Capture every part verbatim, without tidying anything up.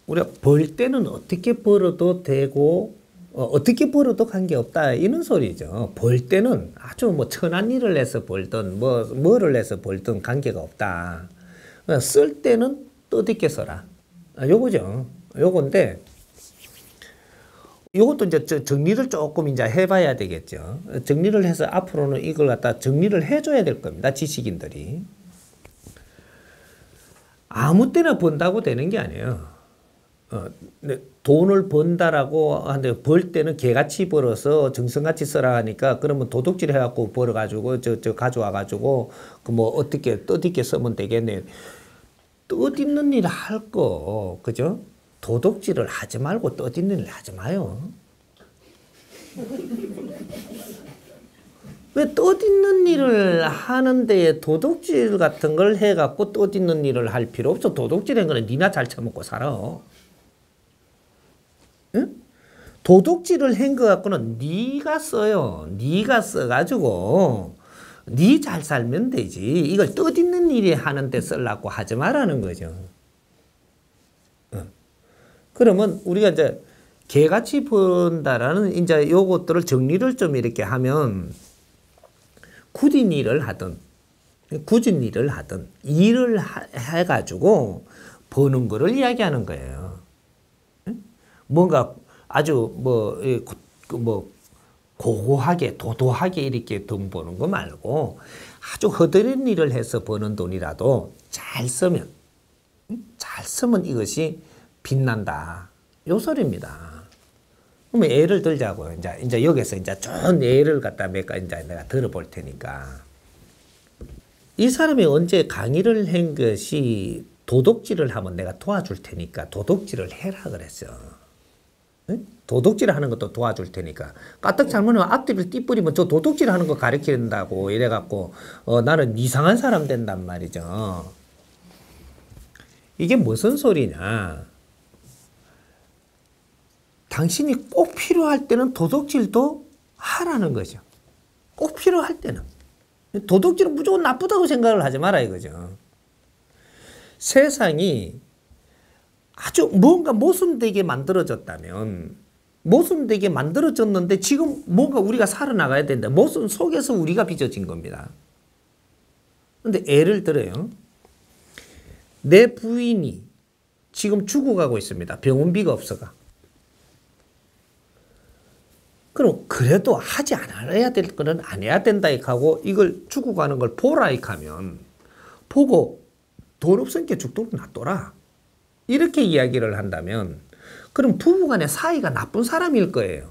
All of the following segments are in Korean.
우리가 벌 때는 어떻게 벌어도 되고 어, 어떻게 벌어도 관계없다 이런 소리죠. 벌 때는 아주 뭐 천한 일을 해서 벌든 뭐 뭐를 해서 벌든 관계가 없다. 쓸 때는 뜻있게 써라. 아, 요거죠. 요건데 요것도 이제 정리를 조금 이제 해봐야 되겠죠. 정리를 해서 앞으로는 이걸 갖다 정리를 해줘야 될 겁니다. 지식인들이. 아무 때나 번다고 되는 게 아니에요. 어, 돈을 번다라고 하는데 벌 때는 개같이 벌어서 정성같이 써라 하니까 그러면 도둑질 해갖고 벌어가지고 저, 저 가져와가지고 그 뭐 어떻게 뜻있게 쓰면 되겠네. 뜻있는 일 할 거, 그죠? 도둑질을 하지 말고 뜻있는 일 하지 마요. 왜 뜻있는 일을 하는데 도둑질 같은 걸 해갖고 뜻있는 일을 할 필요 없어. 도둑질한 거는 니나 잘 처먹고 살아. 응? 도둑질을 한 거 갖고는 니가 써요. 니가 써가지고 니 잘 살면 되지. 이걸 뜻있는 일이 하는데 쓰려고 하지 말라는 거죠. 그러면 우리가 이제 개같이 번다라는 이제 요것들을 정리를 좀 이렇게 하면 굳은 일을 하든 굳은 일을 하든 일을 하, 해가지고 버는 거를 이야기하는 거예요. 뭔가 아주 뭐, 뭐 고고하게 도도하게 이렇게 돈 버는 거 말고 아주 허드렛 일을 해서 버는 돈이라도 잘 쓰면 잘 쓰면 이것이 빛난다. 요 소리입니다. 그러면 예를 들자고요. 이제, 이제 여기서 이제 좀 예를 갖다 몇 가지 이제 내가 들어볼 테니까. 이 사람이 언제 강의를 한 것이 도둑질을 하면 내가 도와줄 테니까 도둑질을 해라 그랬어. 응? 도둑질 하는 것도 도와줄 테니까. 까딱 잘못하면 앞뒤를 띠뿌리면 저 도둑질 하는 거 가르친다고 이래갖고 어, 나는 이상한 사람 된단 말이죠. 이게 무슨 소리냐. 당신이 꼭 필요할 때는 도둑질도 하라는 거죠. 꼭 필요할 때는. 도둑질은 무조건 나쁘다고 생각을 하지 마라 이거죠. 세상이 아주 뭔가 모순되게 만들어졌다면 모순되게 만들어졌는데 지금 뭔가 우리가 살아나가야 된다. 모순 속에서 우리가 빚어진 겁니다. 근데 예를 들어요. 내 부인이 지금 죽어가고 있습니다. 병원비가 없어가. 그럼 그래도 하지 않아야 될 거는 안 해야 된다 하고 이걸 죽어가는 걸 보라 하면 보고 돈 없으니까 죽도록 놔둬라. 이렇게 이야기를 한다면 그럼 부부간의 사이가 나쁜 사람일 거예요.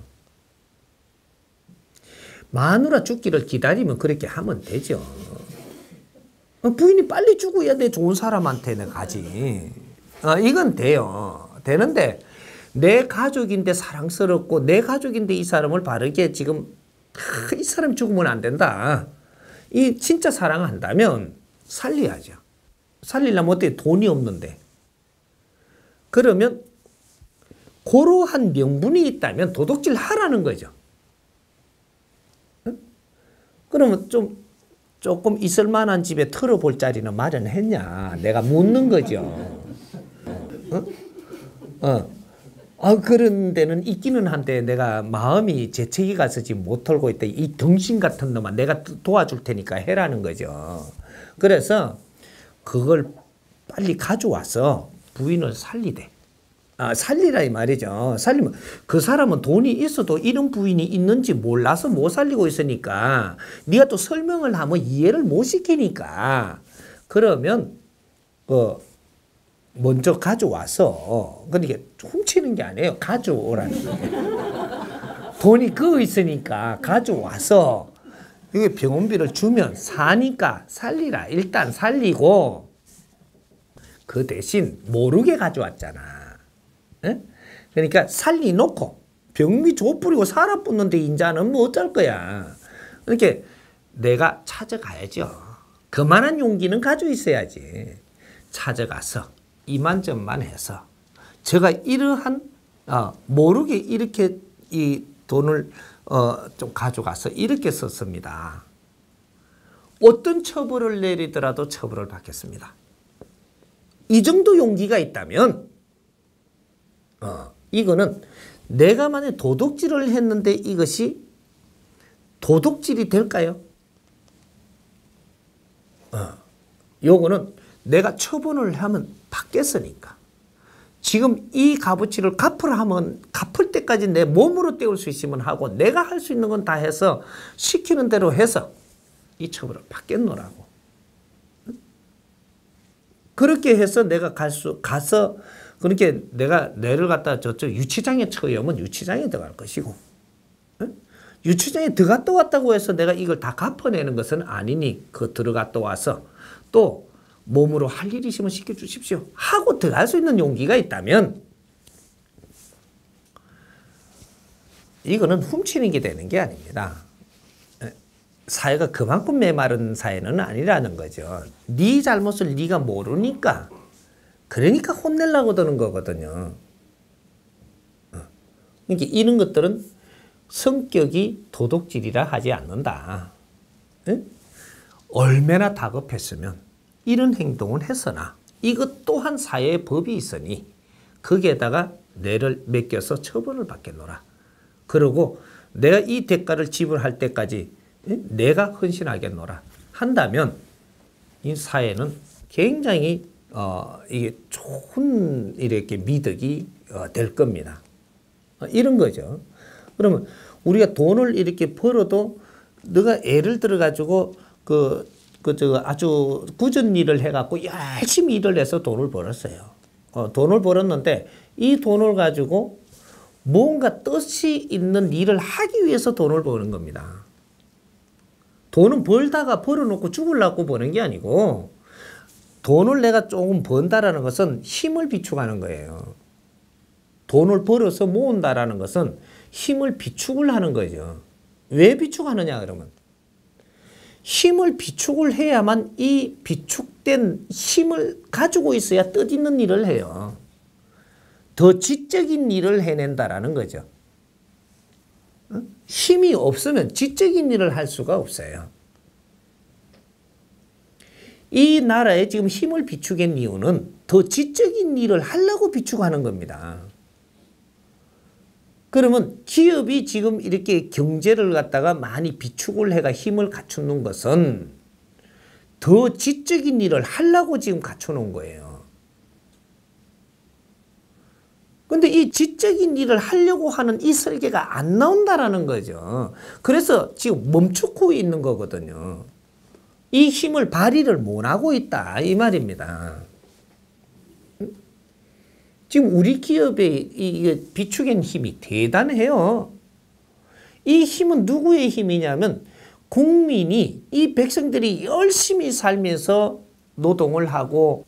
마누라 죽기를 기다리면 그렇게 하면 되죠. 부인이 빨리 죽어야 돼. 좋은 사람한테는 가지. 어, 이건 돼요. 되는데 내 가족인데 사랑스럽고 내 가족인데 이 사람을 바르게 지금 아, 이 사람 죽으면 안 된다. 이 진짜 사랑한다면 살려야죠. 살리려면 어떻게 돈이 없는데. 그러면 고러한 명분이 있다면 도둑질 하라는 거죠. 응? 그러면 좀 조금 있을만한 집에 털어볼 자리는 마련했냐. 내가 묻는 거죠. 어? 어. 아, 그런 데는 있기는 한데 내가 마음이 재채기 가서 지금 못 털고 있다. 이 등신 같은 놈아 내가 도와줄 테니까 해라는 거죠. 그래서 그걸 빨리 가져와서 부인을 살리대. 아, 살리라 이 말이죠. 살리면 그 사람은 돈이 있어도 이런 부인이 있는지 몰라서 못 살리고 있으니까 네가 또 설명을 하면 이해를 못 시키니까 그러면 어 먼저 가져와서 그러니까 훔치는 게 아니에요. 가져오라는 거예요. 돈이 그거 있으니까 가져와서 이게 병원비를 주면 사니까 살리라. 일단 살리고 그 대신 모르게 가져왔잖아. 에? 그러니까 살리놓고 병비 줘버리고 살아붙는데 인자는 뭐 어쩔 거야. 그러니까 내가 찾아가야죠. 그만한 용기는 가지고 있어야지. 찾아가서 이만점만 해서 제가 이러한 어, 모르게 이렇게 이 돈을 어, 좀 가져가서 이렇게 썼습니다. 어떤 처벌을 내리더라도 처벌을 받겠습니다. 이 정도 용기가 있다면 어, 이거는 내가 만약 도둑질을 했는데 이것이 도둑질이 될까요? 어, 요거는 내가 처분을 하면 받겠으니까. 지금 이 값어치를 갚으라 하면 갚을 때까지 내 몸으로 때울 수 있으면 하고 내가 할 수 있는 건 다 해서 시키는 대로 해서 이 처벌을 받겠노라고. 그렇게 해서 내가 갈 수, 가서, 그렇게 내가 뇌를 갖다 저쪽 유치장에 처하면 유치장에 들어갈 것이고, 응? 유치장에 들어갔다 왔다고 해서 내가 이걸 다 갚아내는 것은 아니니, 그 들어갔다 와서 또 몸으로 할 일이 있으면 시켜주십시오 하고 들어갈 수 있는 용기가 있다면, 이거는 훔치는 게 되는 게 아닙니다. 사회가 그만큼 메마른 사회는 아니라는 거죠. 네 잘못을 네가 모르니까, 그러니까 혼내려고 드는 거거든요. 그러니까 이런 것들은 성격이 도둑질이라 하지 않는다. 응? 얼마나 다급했으면 이런 행동을 했으나 이것 또한 사회의 법이 있으니 거기에다가 뇌를 맡겨서 처벌을 받겠노라. 그리고 내가 이 대가를 지불할 때까지 내가 헌신하겠노라 한다면 이 사회는 굉장히 어 이게 좋은 이렇게 미덕이 어 될 겁니다. 어 이런 거죠. 그러면 우리가 돈을 이렇게 벌어도 너가 예를 들어 가지고 그 그 저 아주 굳은 일을 해갖고 열심히 일을 해서 돈을 벌었어요. 어 돈을 벌었는데 이 돈을 가지고 뭔가 뜻이 있는 일을 하기 위해서 돈을 버는 겁니다. 돈은 벌다가 벌어놓고 죽으려고 버는 게 아니고, 돈을 내가 조금 번다라는 것은 힘을 비축하는 거예요. 돈을 벌어서 모은다라는 것은 힘을 비축을 하는 거죠. 왜 비축하느냐 그러면 힘을 비축을 해야만 이 비축된 힘을 가지고 있어야 뜻있는 일을 해요. 더 지적인 일을 해낸다라는 거죠. 힘이 없으면 지적인 일을 할 수가 없어요. 이 나라에 지금 힘을 비축한 이유는 더 지적인 일을 하려고 비축하는 겁니다. 그러면 기업이 지금 이렇게 경제를 갖다가 많이 비축을 해가 힘을 갖추는 것은 더 지적인 일을 하려고 지금 갖춰놓은 거예요. 근데 이 지적인 일을 하려고 하는 이 설계가 안 나온다라는 거죠. 그래서 지금 멈추고 있는 거거든요. 이 힘을 발휘를 못하고 있다 이 말입니다. 지금 우리 기업의 이 비축한 힘이 대단해요. 이 힘은 누구의 힘이냐면 국민이, 이 백성들이 열심히 살면서 노동을 하고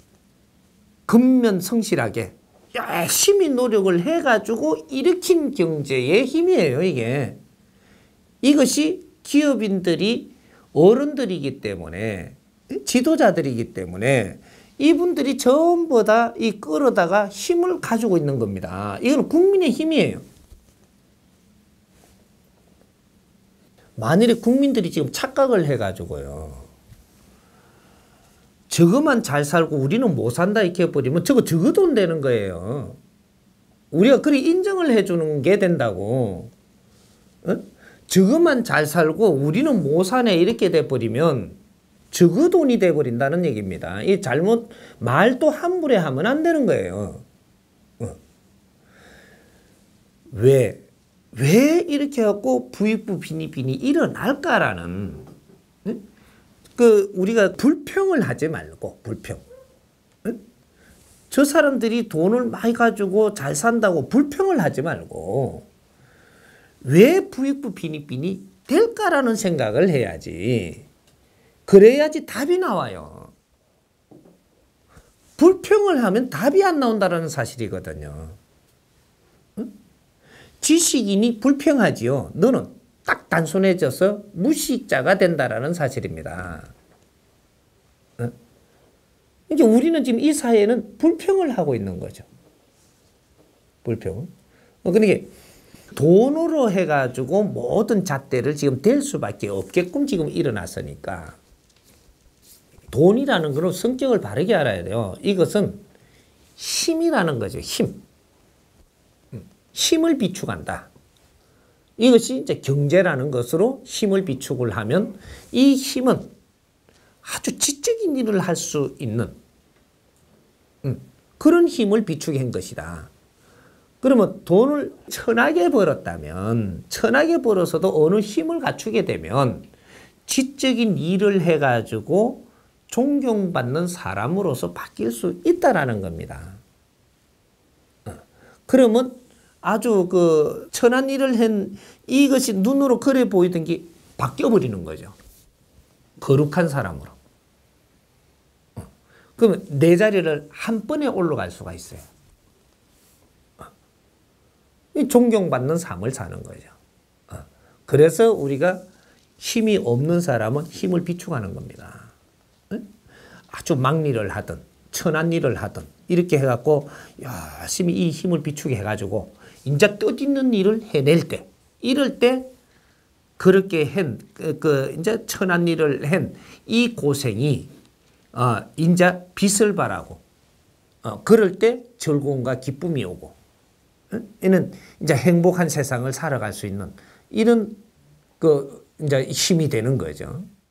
근면성실하게 열심히 노력을 해가지고 일으킨 경제의 힘이에요, 이게. 이것이 기업인들이 어른들이기 때문에, 지도자들이기 때문에 이분들이 전부 다 이 끌어다가 힘을 가지고 있는 겁니다. 이건 국민의 힘이에요. 만일에 국민들이 지금 착각을 해가지고요, 저거만 잘 살고 우리는 못 산다 이렇게 해버리면 저거 저거 돈 되는 거예요. 우리가 그리 인정을 해주는 게 된다고. 어? 저거만 잘 살고 우리는 못 사네 이렇게 돼버리면 저거 돈이 돼버린다는 얘기입니다. 이 잘못 말도 함부로 하면 안 되는 거예요. 어. 왜? 왜 이렇게 해갖고 부익부 빈익빈이 일어날까라는, 그 우리가 불평을 하지 말고, 불평. 저 사람들이 돈을 많이 가지고 잘 산다고 불평을 하지 말고 왜 부익부 빈익빈이 될까라는 생각을 해야지. 그래야지 답이 나와요. 불평을 하면 답이 안 나온다는 사실이거든요. 지식인이 불평하지요. 너는 딱 단순해져서 무식자가 된다라는 사실입니다. 그러니까 우리는 지금 이 사회는 불평을 하고 있는 거죠. 불평. 그러니까 돈으로 해가지고 모든 잣대를 지금 댈 수밖에 없게끔 지금 일어났으니까 돈이라는 거는 성격을 바르게 알아야 돼요. 이것은 힘이라는 거죠. 힘. 힘을 비축한다. 이것이 이제 경제라는 것으로 힘을 비축을 하면 이 힘은 아주 지적인 일을 할 수 있는 음, 그런 힘을 비축한 것이다. 그러면 돈을 천하게 벌었다면 천하게 벌어서도 어느 힘을 갖추게 되면 지적인 일을 해가지고 존경받는 사람으로서 바뀔 수 있다라는 겁니다. 그러면 아주 그 천한 일을 한 이것이 눈으로 그래 보이던 게 바뀌어버리는 거죠. 거룩한 사람으로. 그러면 내 자리를 한 번에 올라갈 수가 있어요. 존경받는 삶을 사는 거죠. 그래서 우리가 힘이 없는 사람은 힘을 비축하는 겁니다. 아주 막일을 하든 천한 일을 하든 이렇게 해갖고 열심히 이 힘을 비축해 해가지고 이제 뜻있는 일을 해낼 때 이럴 때 그렇게 한 그, 그 이제 천한 일을 한 이 고생이 어 이제 빛을 발하고 어 그럴 때 즐거움과 기쁨이 오고 이는 이제 행복한 세상을 살아갈 수 있는 이런 그 이제 힘이 되는 거죠.